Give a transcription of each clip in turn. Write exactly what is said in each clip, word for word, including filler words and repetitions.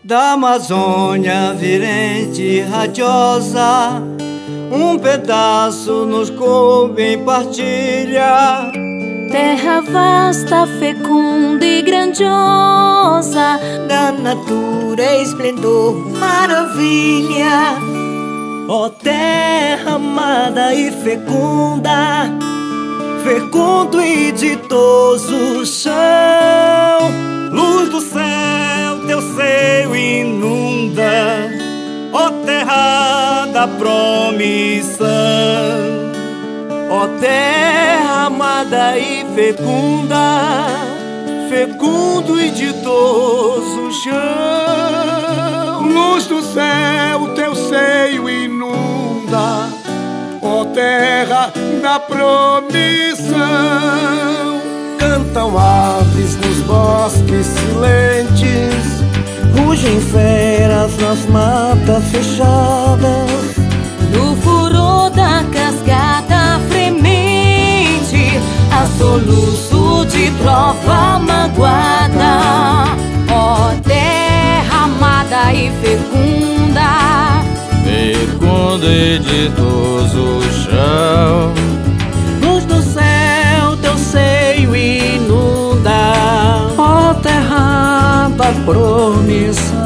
Da Amazônia virente e radiosa, um pedaço nos coube em partilha. Terra vasta, fecunda e grandiosa, da natura esplendor, maravilha. Ó terra amada e fecunda, fecundo e ditoso chão, luz do céu, teu seio inunda, ó terra da promissão. Ó terra amada e fecunda, fecundo e ditoso chão, luz do céu, teu seio inunda, ó terra da promissão. Cantam aves nos bosques silentes, rugem feras nas matas fechadas, no furor da cascata fremente, a soluço de trova magoada. Ó terra amada e fecunda, fecundo e ditoso chão, luz do céu, teu seio inunda, ó terra da promissão.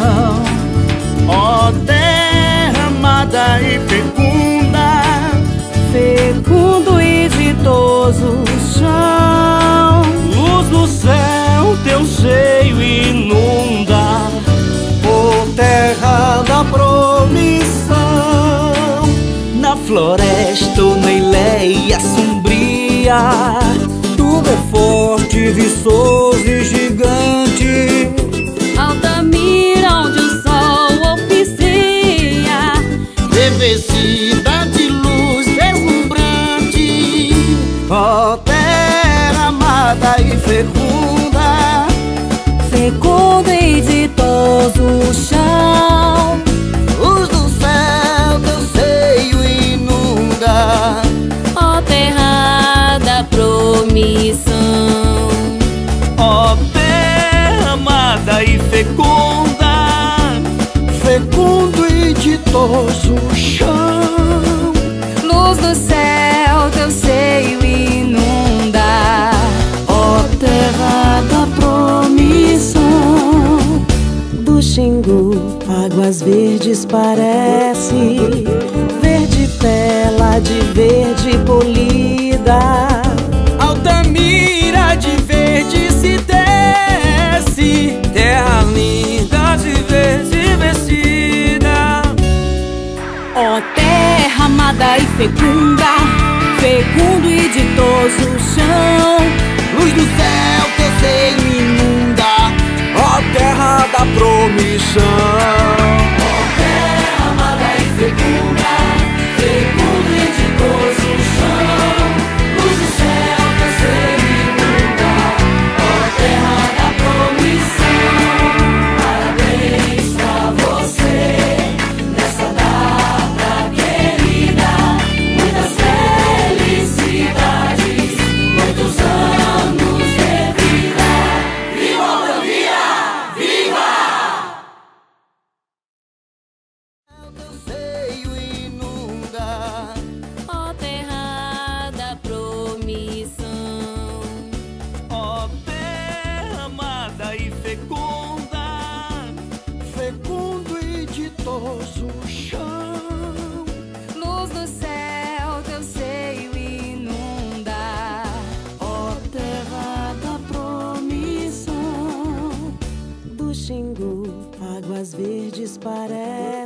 ó terra amada e fecunda, fecundo e ditoso chão, luz do céu, teu seio inunda, ó terra da promissão. Na floresta ou na ileia sombria, tu é forte, viçoso e gigante. Altamira onde o sol oficia, Revestida de luz deslumbrante, ó terra amada e fecunda, fecundo e ditoso chão, luz do céu, teu seio inunda, ó terra da promissão. ó terra amada e fecunda, fecundo e ditoso chão, Luz do céu, teu seio inunda, ó terra da promissão. Do Xingu, águas verdes parece, verde tela de verde polida. Altamira de verde se desce, terra linda de verde vestida. ó terra amada e fecunda, fecundo e ditoso chão, Luz do céu, teu seio inunda, ó terra da promissão. ó terra da promissão. Ó terra amada e fecunda, Fecundo e ditoso chão, Luz do céu, teu seio inunda, ó terra da promissão. Do Xingu, águas verdes parecem,